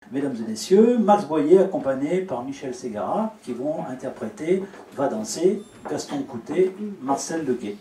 Mesdames et messieurs, Max Boyer accompagné par Michel Ségara qui vont interpréter Va danser, Gaston Coutet, Marcel Leguet.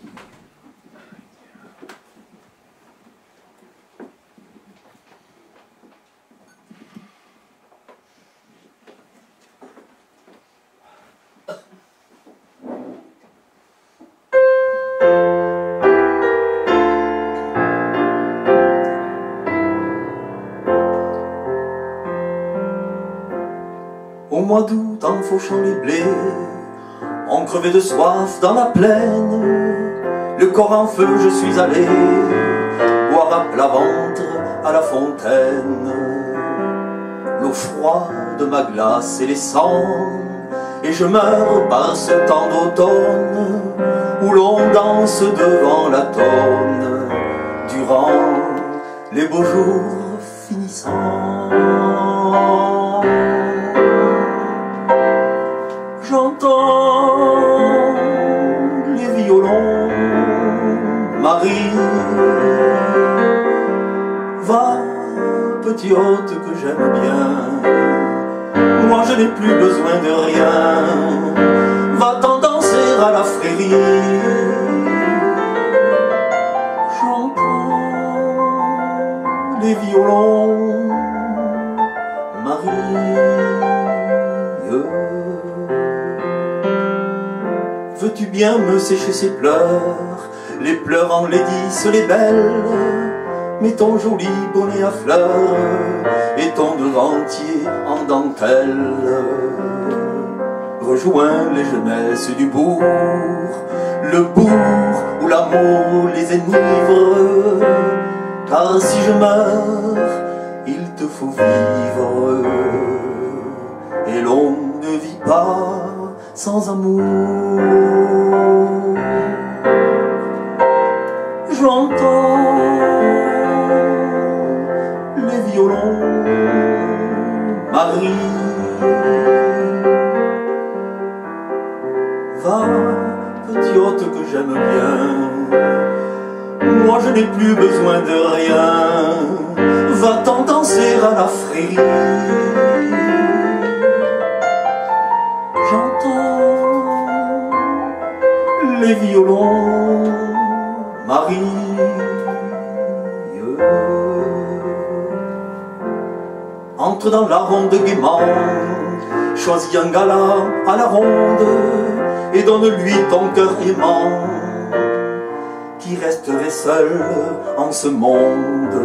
Au mois d'août, en fauchant les blés, on crevait de soif dans la plaine. Le corps en feu, je suis allé boire à plat ventre à la fontaine. L'eau froide de ma glace et les sangs, et je meurs par ce temps d'automne où l'on danse devant la tonne durant les beaux jours finissants. J'entends les violons, Marie, va, petit hôte que j'aime bien, moi je n'ai plus besoin de rien, va-t'en danser à la frérie. J'entends les violons, Marie. Veux-tu bien me sécher ces pleurs, les pleurs enlaidissent les belles, mais ton joli bonnet à fleurs et ton deventier en dentelle rejoins les jeunesses du bourg, le bourg où l'amour les enivre, car si je meurs, il te faut vivre, et l'on ne vit pas sans amour. J'entends les violons, Marie, va, petit hôte que j'aime bien, moi je n'ai plus besoin de rien, va-t'en danser à la frérie. Les violons, Marie. Entre dans la ronde gaiement, choisis un gala à la ronde et donne-lui ton cœur aimant qui resterait seul en ce monde.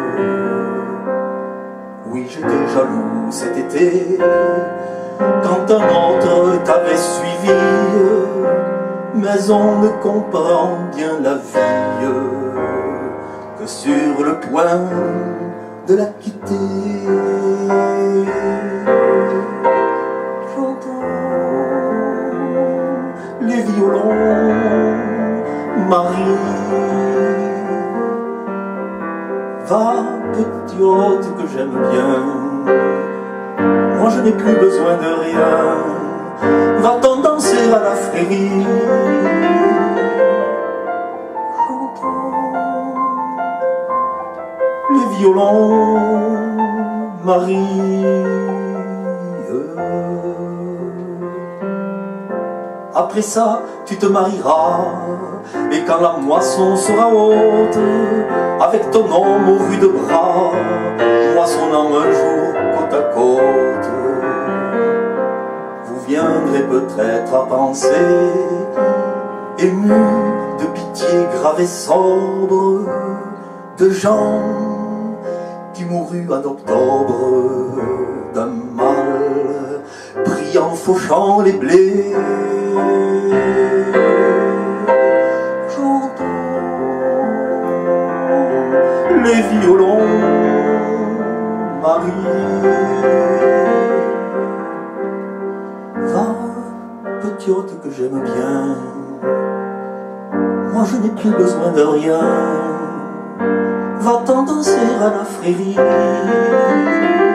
Oui, j'étais jaloux cet été quand un autre t'avait suivi, mais on ne comprend bien la vie que sur le point de la quitter. J'entends les violons, Marie, va, petit hôte que j'aime bien, moi je n'ai plus besoin de rien, va-t'en danser à la frérie. J'entends les violons, Marie. Après ça, tu te marieras, et quand la moisson sera haute, avec ton homme au vu de bras, moissonnant un jour côte à côte, vous viendrez peut-être à penser, ému de pitié grave et sobre, de gens qui mourut en octobre d'un mal pris en fauchant les blés. J'entends les violons, Marie. Va, petit hôte que j'aime bien, moi je n'ai plus besoin de rien, va-t'en danser à la frérie.